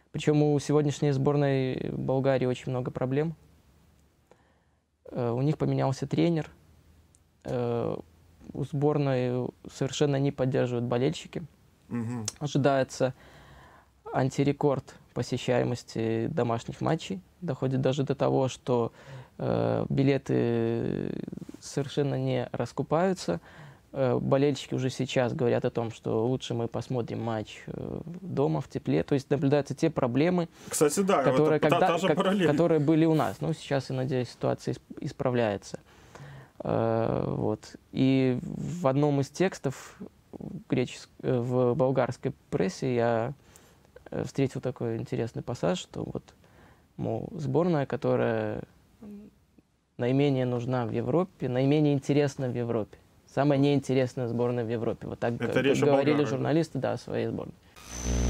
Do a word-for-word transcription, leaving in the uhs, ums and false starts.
Причем у сегодняшней сборной Болгарии очень много проблем. У них поменялся тренер. У сборной совершенно не поддерживают болельщики. Угу. Ожидается антирекорд посещаемости домашних матчей. Доходит даже до того, что э, билеты совершенно не раскупаются. Э, болельщики уже сейчас говорят о том, что лучше мы посмотрим матч э, дома, в тепле. То есть наблюдаются те проблемы, Кстати, да, которые, это, когда, та, та как, которые были у нас. Ну, сейчас, я надеюсь, ситуация исправляется. Э, вот. И в одном из текстов греческ... в болгарской прессе я встретил такой интересный пассаж, что вот, мол, сборная, которая наименее нужна в Европе, наименее интересна в Европе. Самая неинтересная сборная в Европе. Вот так Это говорили журналисты, да, о своей сборной.